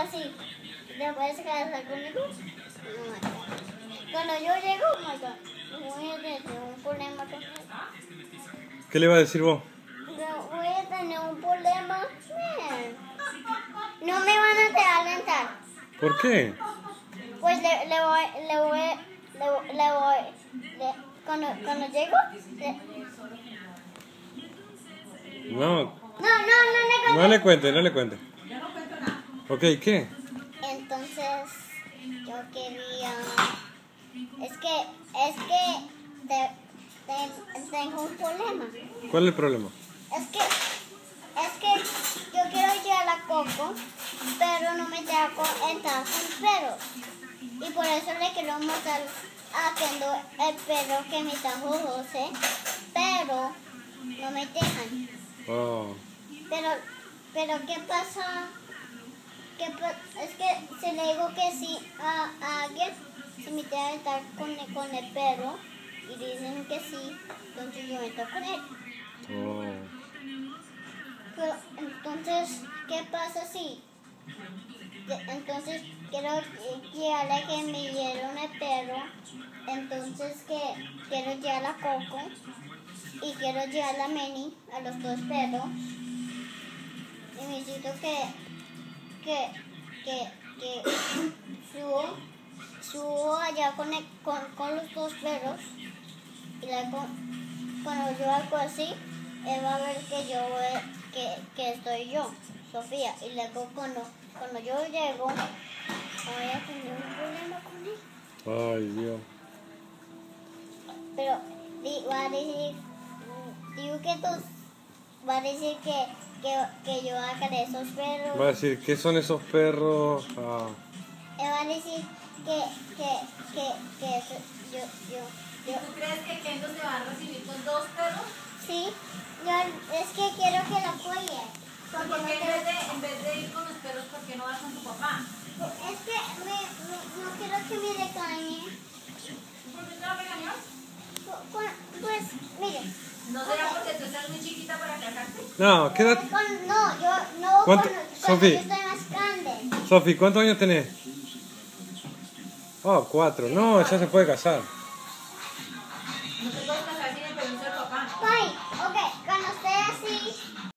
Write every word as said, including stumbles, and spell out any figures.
así, ¿te puedes casar conmigo? Oh my God. Cuando yo llego, oh my God, voy a tener un problema con él. ¿Qué le iba a decir vos? No, voy a tener un problema. No me van a dejar entrar. ¿Por qué? Pues le, le voy, le voy, le, le voy, le, cuando, cuando llego, le, No, no, no, no le cuento. no le cuente, no le cuente. Ok, ¿qué? Entonces, yo quería, es que, es que te, te, tengo un problema. ¿Cuál es el problema? Es que, es que yo quiero llevar a Coco, pero no me dejo entrar con perros. Y por eso le quiero mostrar a Kendo el perro que me trajo José, pero no me dejan. Oh. Pero, pero ¿qué pasa? ¿Qué pa es que si le digo que sí a, a alguien, se me deja estar con el, con el perro y dicen que sí, entonces yo entro con él. Oh. Pero entonces, ¿qué pasa si? Entonces quiero llegar a que me dieron el perro, entonces que quiero llevar a Coco y quiero llevar a Meni, a los dos perros, y necesito que que que que subo subo allá con, el, con, con los dos perros y luego cuando yo hago así él va a ver que yo que, que estoy yo, Sofía, y luego cuando Cuando yo llego, voy a tener un problema con él. Ay, Dios. Pero di, va a decir, digo que tú, va a decir que, que, que yo haga de esos perros. Va a decir, ¿qué son esos perros? Ah. Él va a decir que, que, que, que eso, yo, yo, yo. ¿Tú crees que Kendo se va a recibir con dos perros? Sí, yo es que quiero que lo apoye. Porque Porque no en, quiero... vez de, en vez de ir con los perros, ¿por qué no vas con tu papá? Es que me, me, no quiero que me regañe. ¿Por qué te lo regañas? Pues, mire. ¿No será porque tú estás muy chiquita para casarte? No, ¿qué edad? Con, no, yo no ¿Cuánto? cuando, cuando Sofi. yo estoy más grande. Sofi, ¿cuántos años tenés? Oh, cuatro. No, ya se puede casar.